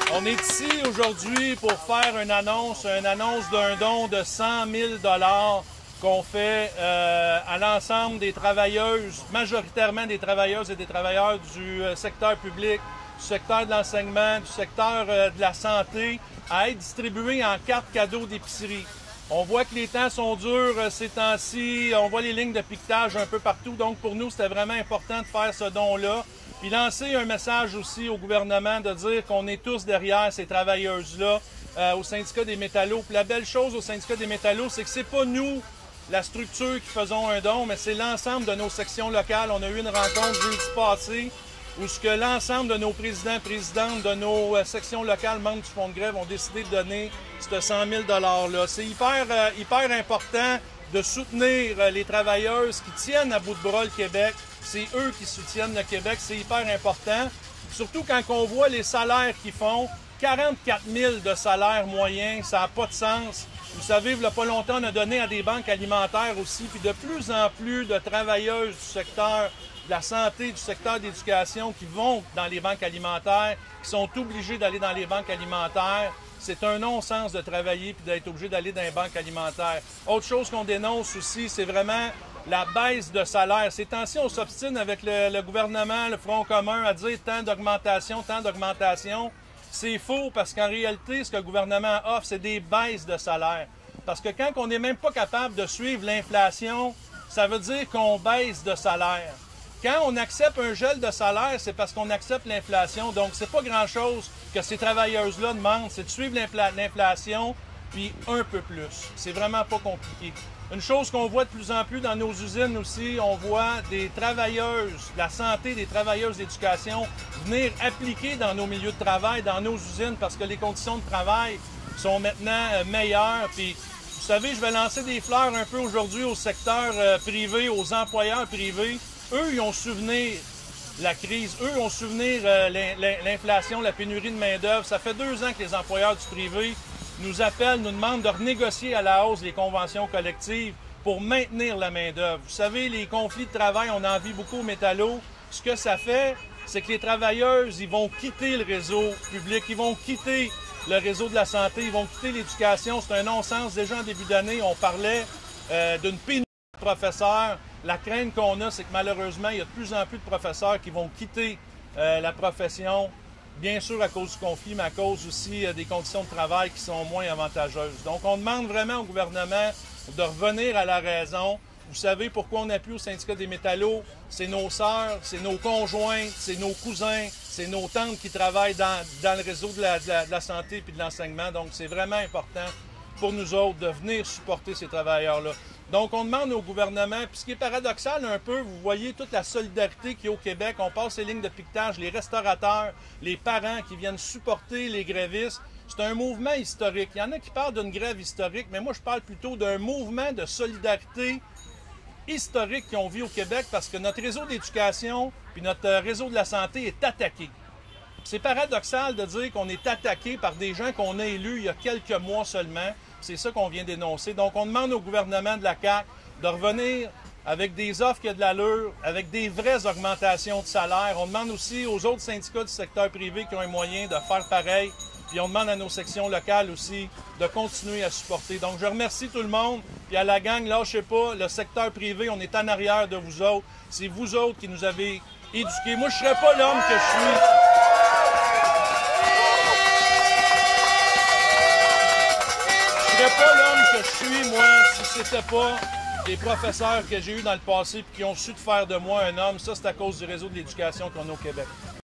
On est ici aujourd'hui pour faire une annonce d'un don de 100 000 $ qu'on fait à l'ensemble des travailleuses, majoritairement des travailleuses et des travailleurs du secteur public, du secteur de l'enseignement, du secteur de la santé, à être distribués en cartes cadeaux d'épicerie. On voit que les temps sont durs ces temps-ci, on voit les lignes de piquetage un peu partout, donc pour nous, c'était vraiment important de faire ce don-là. Puis lancer un message aussi au gouvernement de dire qu'on est tous derrière ces travailleuses-là au syndicat des métallos. Puis la belle chose au syndicat des métallos, c'est que c'est pas nous, la structure, qui faisons un don, mais c'est l'ensemble de nos sections locales. On a eu une rencontre jeudi passé où ce que l'ensemble de nos présidents, présidentes de nos sections locales, membres du fonds de grève, ont décidé de donner ce 100 000 $-là. C'est hyper important de soutenir les travailleuses qui tiennent à bout de bras le Québec. C'est eux qui soutiennent le Québec, c'est hyper important. Surtout quand on voit les salaires qu'ils font, 44 000 de salaire moyen, ça n'a pas de sens. Vous savez, il n'y a pas longtemps, on a donné à des banques alimentaires aussi, puis de plus en plus de travailleuses du secteur de la santé, du secteur d'éducation qui vont dans les banques alimentaires, qui sont obligés d'aller dans les banques alimentaires. C'est un non-sens de travailler puis d'être obligé d'aller dans les banques alimentaires. Autre chose qu'on dénonce aussi, c'est vraiment la baisse de salaire. Ces temps-ci, on s'obstine avec le gouvernement, le Front commun, à dire tant d'augmentation, tant d'augmentation. C'est faux parce qu'en réalité, ce que le gouvernement offre, c'est des baisses de salaire. Parce que quand on n'est même pas capable de suivre l'inflation, ça veut dire qu'on baisse de salaire. Quand on accepte un gel de salaire, c'est parce qu'on accepte l'inflation. Donc, c'est pas grand-chose que ces travailleuses-là demandent, c'est de suivre l'inflation, puis un peu plus. C'est vraiment pas compliqué. Une chose qu'on voit de plus en plus dans nos usines aussi, on voit des travailleuses de la santé, des travailleuses d'éducation venir appliquer dans nos milieux de travail, dans nos usines, parce que les conditions de travail sont maintenant meilleures. Puis, vous savez, je vais lancer des fleurs un peu aujourd'hui au secteur privé, aux employeurs privés. Eux, ils ont souvenir la crise. Eux ont souvenir l'inflation, la pénurie de main-d'œuvre. Ça fait 2 ans que les employeurs du privé nous appellent, nous demandent de renégocier à la hausse les conventions collectives pour maintenir la main-d'œuvre. Vous savez, les conflits de travail, on en vit beaucoup au métallo. Ce que ça fait, c'est que les travailleuses, ils vont quitter le réseau public, ils vont quitter le réseau de la santé, ils vont quitter l'éducation. C'est un non-sens. Déjà en début d'année, on parlait d'une pénurie de professeurs. La crainte qu'on a, c'est que malheureusement, il y a de plus en plus de professeurs qui vont quitter la profession, bien sûr à cause du conflit, mais à cause aussi des conditions de travail qui sont moins avantageuses. Donc, on demande vraiment au gouvernement de revenir à la raison. Vous savez pourquoi on appuie au syndicat des métallos? C'est nos sœurs, c'est nos conjointes, c'est nos cousins, c'est nos tantes qui travaillent dans le réseau de la santé et de l'enseignement. Donc, c'est vraiment important pour nous autres de venir supporter ces travailleurs-là. Donc, on demande au gouvernement, puis ce qui est paradoxal un peu, vous voyez toute la solidarité qu'il y a au Québec, on passe les lignes de piquetage, les restaurateurs, les parents qui viennent supporter les grévistes. C'est un mouvement historique. Il y en a qui parlent d'une grève historique, mais moi, je parle plutôt d'un mouvement de solidarité historique qu'on vit au Québec parce que notre réseau d'éducation puis notre réseau de la santé est attaqué. C'est paradoxal de dire qu'on est attaqué par des gens qu'on a élus il y a quelques mois seulement. C'est ça qu'on vient d'énoncer. Donc, on demande au gouvernement de la CAQ de revenir avec des offres qui ont de l'allure, avec des vraies augmentations de salaire. On demande aussi aux autres syndicats du secteur privé qui ont un moyen de faire pareil. Puis on demande à nos sections locales aussi de continuer à supporter. Donc, je remercie tout le monde. Puis à la gang, lâchez pas, le secteur privé, on est en arrière de vous autres. C'est vous autres qui nous avez éduqués. Moi, je ne serais pas l'homme que je suis. Je ne serais pas l'homme que je suis, moi, si c'était pas des professeurs que j'ai eus dans le passé et qui ont su de faire de moi un homme. Ça, c'est à cause du réseau de l'éducation qu'on a au Québec.